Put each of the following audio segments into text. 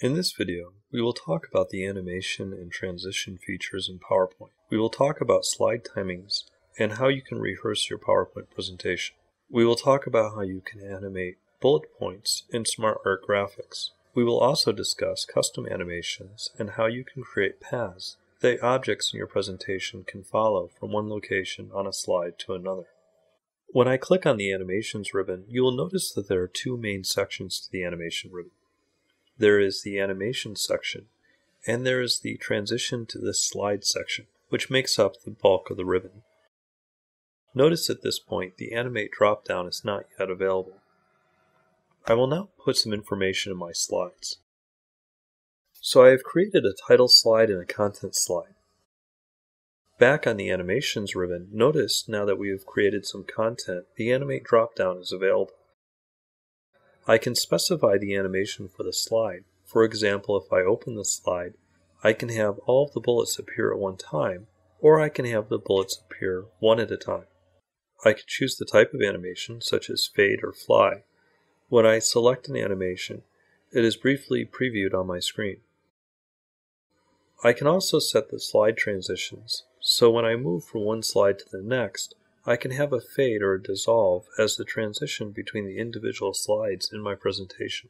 In this video, we will talk about the animation and transition features in PowerPoint. We will talk about slide timings and how you can rehearse your PowerPoint presentation. We will talk about how you can animate bullet points in Smart Art Graphics. We will also discuss custom animations and how you can create paths that objects in your presentation can follow from one location on a slide to another. When I click on the Animations ribbon, you will notice that there are two main sections to the Animation ribbon. There is the Animation section, and there is the Transition to this Slide section, which makes up the bulk of the ribbon. Notice at this point the Animate Dropdown is not yet available. I will now put some information in my slides. So I have created a title slide and a content slide. Back on the Animations ribbon, notice now that we have created some content, the Animate dropdown is available. I can specify the animation for the slide. For example, if I open the slide, I can have all of the bullets appear at one time, or I can have the bullets appear one at a time. I can choose the type of animation, such as fade or fly. When I select an animation, it is briefly previewed on my screen. I can also set the slide transitions, so when I move from one slide to the next, I can have a fade or a dissolve as the transition between the individual slides in my presentation.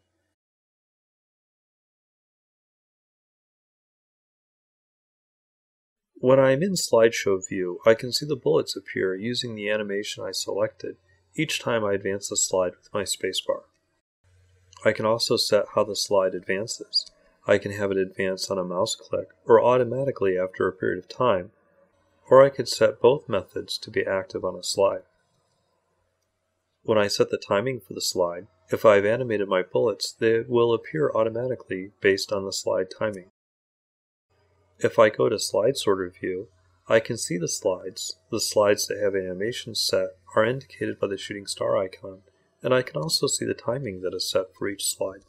When I am in slideshow view, I can see the bullets appear using the animation I selected each time I advance the slide with my spacebar. I can also set how the slide advances. I can have it advance on a mouse click or automatically after a period of time, or I could set both methods to be active on a slide. When I set the timing for the slide, if I've animated my bullets, they will appear automatically based on the slide timing. If I go to Slide Sorter View, I can see the slides. The slides that have animations set are indicated by the shooting star icon, and I can also see the timing that is set for each slide.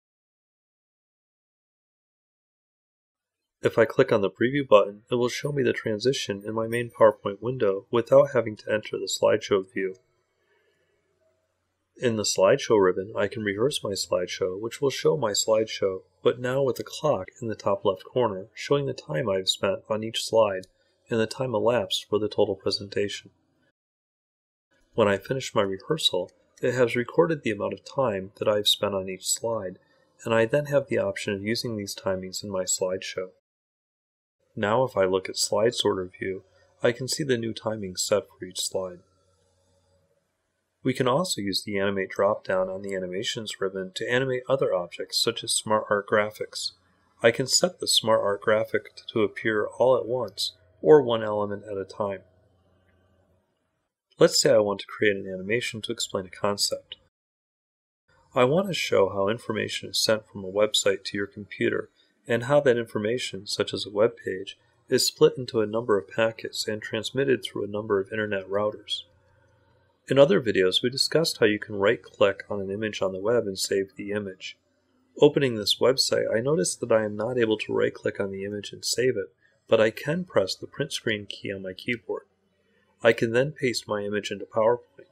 If I click on the Preview button, it will show me the transition in my main PowerPoint window without having to enter the slideshow view. In the slideshow ribbon, I can rehearse my slideshow, which will show my slideshow, but now with a clock in the top left corner, showing the time I've spent on each slide and the time elapsed for the total presentation. When I finish my rehearsal, it has recorded the amount of time that I've spent on each slide, and I then have the option of using these timings in my slideshow. Now if I look at Slide Sorter View, I can see the new timings set for each slide. We can also use the Animate dropdown on the Animations ribbon to animate other objects such as Smart Art Graphics. I can set the Smart Art graphic to appear all at once or one element at a time. Let's say I want to create an animation to explain a concept. I want to show how information is sent from a website to your computer and how that information, such as a web page, is split into a number of packets and transmitted through a number of internet routers. In other videos, we discussed how you can right-click on an image on the web and save the image. Opening this website, I noticed that I am not able to right-click on the image and save it, but I can press the print screen key on my keyboard. I can then paste my image into PowerPoint.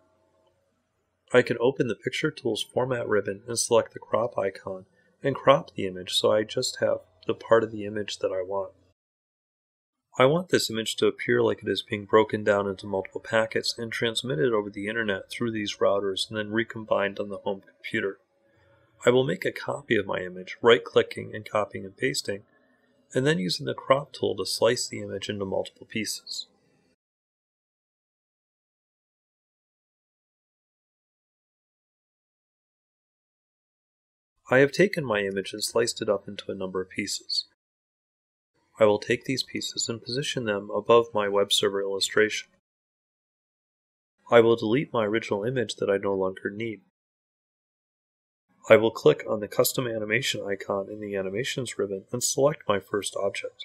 I can open the Picture Tools Format ribbon and select the crop icon and crop the image so I just have the part of the image that I want. I want this image to appear like it is being broken down into multiple packets and transmitted over the internet through these routers and then recombined on the home computer. I will make a copy of my image, right-clicking and copying and pasting, and then using the crop tool to slice the image into multiple pieces. I have taken my image and sliced it up into a number of pieces. I will take these pieces and position them above my web server illustration. I will delete my original image that I no longer need. I will click on the Custom Animation icon in the Animations ribbon and select my first object.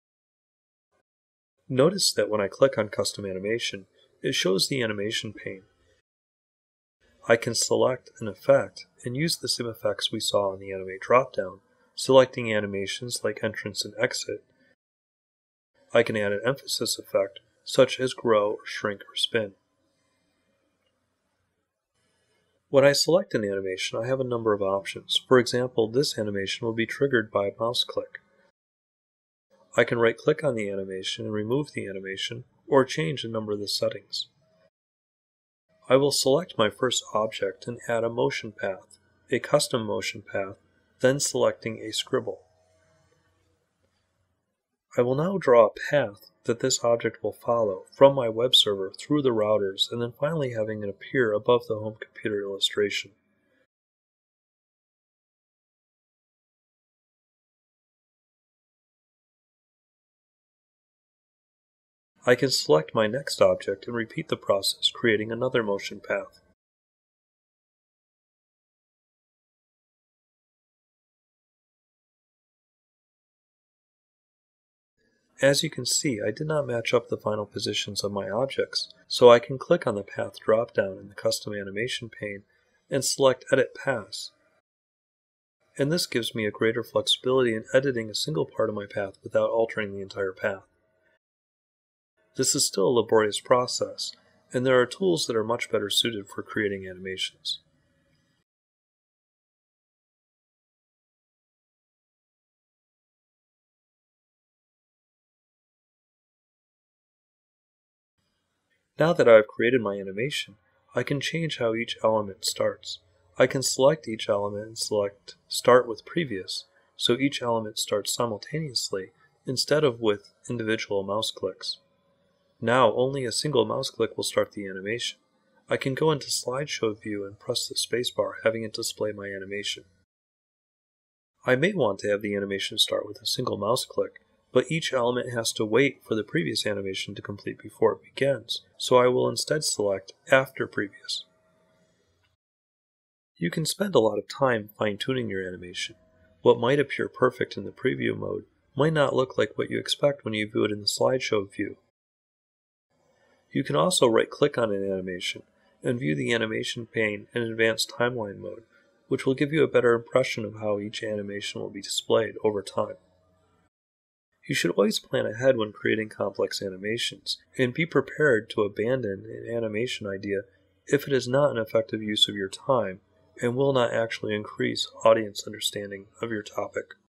Notice that when I click on Custom Animation, it shows the animation pane. I can select an effect and use the same effects we saw on the Animate dropdown, selecting animations like entrance and exit. I can add an emphasis effect, such as grow or shrink or spin. When I select an animation, I have a number of options. For example, this animation will be triggered by a mouse click. I can right-click on the animation and remove the animation, or change a number of the settings. I will select my first object and add a motion path, a custom motion path, then selecting a scribble. I will now draw a path that this object will follow from my web server through the routers and then finally having it appear above the home computer illustration. I can select my next object and repeat the process, creating another motion path. As you can see, I did not match up the final positions of my objects, so I can click on the Path drop-down in the Custom Animation pane and select Edit Paths. And this gives me a greater flexibility in editing a single part of my path without altering the entire path. This is still a laborious process, and there are tools that are much better suited for creating animations. Now that I have created my animation, I can change how each element starts. I can select each element and select Start with Previous, so each element starts simultaneously instead of with individual mouse clicks. Now only a single mouse click will start the animation. I can go into Slideshow view and press the spacebar, having it display my animation. I may want to have the animation start with a single mouse click, but each element has to wait for the previous animation to complete before it begins, so I will instead select After Previous. You can spend a lot of time fine-tuning your animation. What might appear perfect in the preview mode might not look like what you expect when you view it in the Slideshow view. You can also right-click on an animation and view the animation pane in Advanced Timeline mode, which will give you a better impression of how each animation will be displayed over time. You should always plan ahead when creating complex animations, and be prepared to abandon an animation idea if it is not an effective use of your time and will not actually increase audience understanding of your topic.